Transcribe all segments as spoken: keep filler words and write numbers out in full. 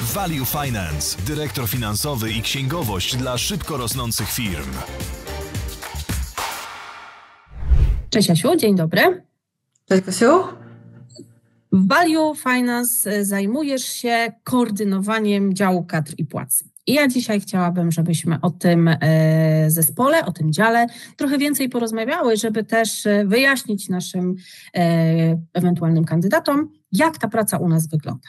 Value Finance, dyrektor finansowy i księgowość dla szybko rosnących firm. Cześć Asiu, dzień dobry. Cześć Kasiu. W Value Finance zajmujesz się koordynowaniem działu kadr i płac. I ja dzisiaj chciałabym, żebyśmy o tym zespole, o tym dziale trochę więcej porozmawiały, żeby też wyjaśnić naszym ewentualnym kandydatom, jak ta praca u nas wygląda.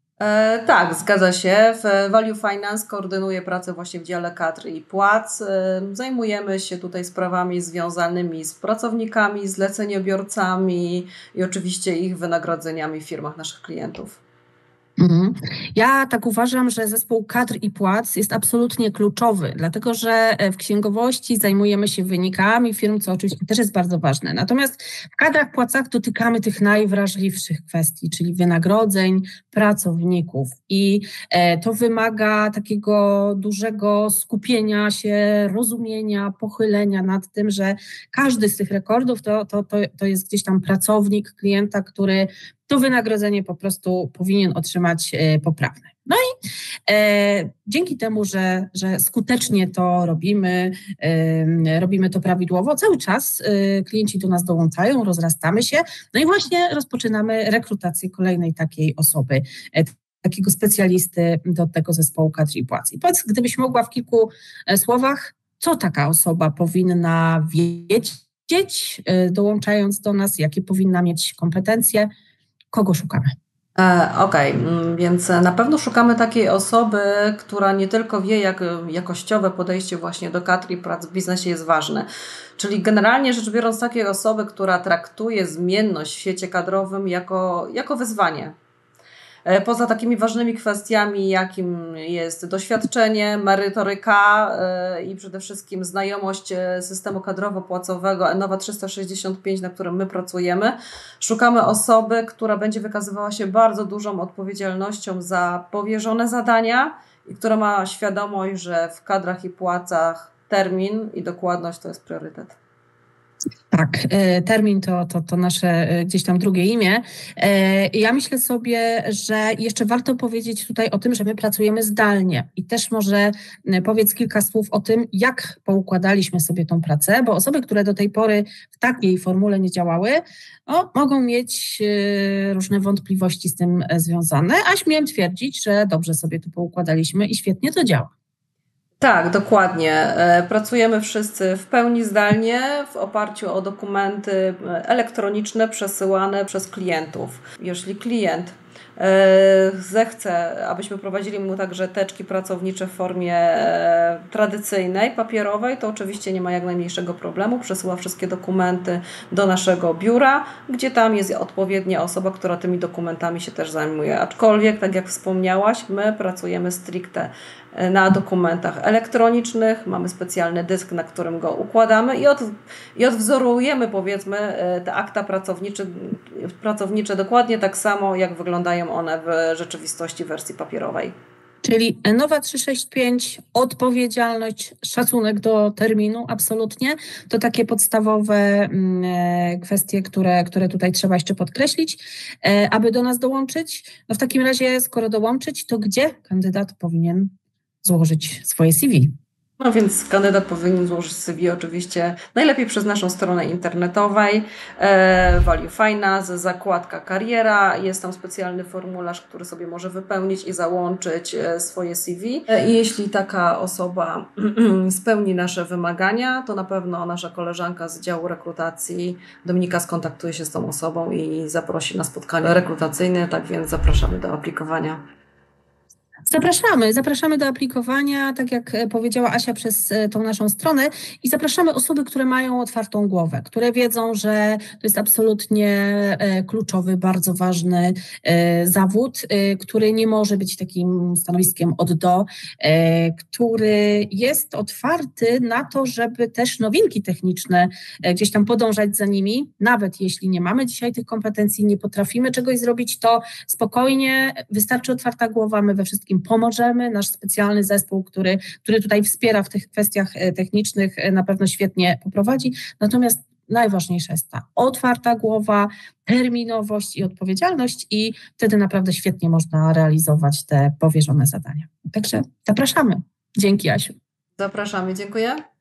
E, tak, zgadza się. W Value Finance koordynuję pracę właśnie w dziale kadr i płac. E, zajmujemy się tutaj sprawami związanymi z pracownikami, zleceniobiorcami i oczywiście ich wynagrodzeniami w firmach naszych klientów. Mhm. Ja tak uważam, że zespół kadr i płac jest absolutnie kluczowy, dlatego że w księgowości zajmujemy się wynikami firm, co oczywiście też jest bardzo ważne. Natomiast w kadrach, płacach dotykamy tych najwrażliwszych kwestii, czyli wynagrodzeń pracowników. I to wymaga takiego dużego skupienia się, rozumienia, pochylenia nad tym, że każdy z tych rekordów to, to, to, to jest gdzieś tam pracownik klienta, który to wynagrodzenie po prostu powinien otrzymać e, poprawne. No i e, dzięki temu, że, że skutecznie to robimy, e, robimy to prawidłowo, cały czas e, klienci do nas dołączają, rozrastamy się, no i właśnie rozpoczynamy rekrutację kolejnej takiej osoby, e, takiego specjalisty do tego zespołu kadr i płac. I powiedz, gdybyś mogła w kilku e, słowach, co taka osoba powinna wiedzieć, e, dołączając do nas, jakie powinna mieć kompetencje. Kogo szukamy? E, Okej, okay. Więc na pewno szukamy takiej osoby, która nie tylko wie, jak jakościowe podejście właśnie do kadr i prac w biznesie jest ważne. Czyli generalnie rzecz biorąc takiej osoby, która traktuje zmienność w świecie kadrowym jako, jako wyzwanie. Poza takimi ważnymi kwestiami, jakim jest doświadczenie, merytoryka i przede wszystkim znajomość systemu kadrowo-płacowego Enowa trzysta sześćdziesiąt pięć, na którym my pracujemy, szukamy osoby, która będzie wykazywała się bardzo dużą odpowiedzialnością za powierzone zadania i która ma świadomość, że w kadrach i płacach termin i dokładność to jest priorytet. Tak, termin to, to, to nasze gdzieś tam drugie imię. Ja myślę sobie, że jeszcze warto powiedzieć tutaj o tym, że my pracujemy zdalnie i też może powiedz kilka słów o tym, jak poukładaliśmy sobie tą pracę, bo osoby, które do tej pory w takiej formule nie działały, o, mogą mieć różne wątpliwości z tym związane, a śmiem twierdzić, że dobrze sobie to poukładaliśmy i świetnie to działa. Tak, dokładnie. Pracujemy wszyscy w pełni zdalnie w oparciu o dokumenty elektroniczne przesyłane przez klientów. Jeśli klient zechce, abyśmy prowadzili mu także teczki pracownicze w formie tradycyjnej, papierowej, to oczywiście nie ma jak najmniejszego problemu. Przesyła wszystkie dokumenty do naszego biura, gdzie tam jest odpowiednia osoba, która tymi dokumentami się też zajmuje. Aczkolwiek, tak jak wspomniałaś, my pracujemy stricte na dokumentach elektronicznych, mamy specjalny dysk, na którym go układamy i, od, i odwzorujemy, powiedzmy, te akta pracownicze, pracownicze dokładnie tak samo, jak wyglądają one w rzeczywistości wersji papierowej. Czyli Enowa trzysta sześćdziesiąt pięć, odpowiedzialność, szacunek do terminu, absolutnie. To takie podstawowe kwestie, które, które tutaj trzeba jeszcze podkreślić, aby do nas dołączyć. No w takim razie, skoro dołączyć, to gdzie kandydat powinien złożyć swoje C V? No więc kandydat powinien złożyć C V oczywiście najlepiej przez naszą stronę internetowej e, Value Finance, zakładka kariera. Jest tam specjalny formularz, który sobie może wypełnić i załączyć e, swoje C V. E, I jeśli taka osoba spełni nasze wymagania, to na pewno nasza koleżanka z działu rekrutacji Dominika skontaktuje się z tą osobą i zaprosi na spotkanie rekrutacyjne, tak więc zapraszamy do aplikowania. Zapraszamy, zapraszamy do aplikowania, tak jak powiedziała Asia, przez tą naszą stronę i zapraszamy osoby, które mają otwartą głowę, które wiedzą, że to jest absolutnie kluczowy, bardzo ważny zawód, który nie może być takim stanowiskiem od do, który jest otwarty na to, żeby też nowinki techniczne gdzieś tam podążać za nimi, nawet jeśli nie mamy dzisiaj tych kompetencji, nie potrafimy czegoś zrobić, to spokojnie, wystarczy otwarta głowa, my we wszystkim pomożemy. Nasz specjalny zespół, który, który tutaj wspiera w tych kwestiach technicznych, na pewno świetnie poprowadzi. Natomiast najważniejsza jest ta otwarta głowa, terminowość i odpowiedzialność i wtedy naprawdę świetnie można realizować te powierzone zadania. Także zapraszamy. Dzięki, Asiu. Zapraszamy, dziękuję.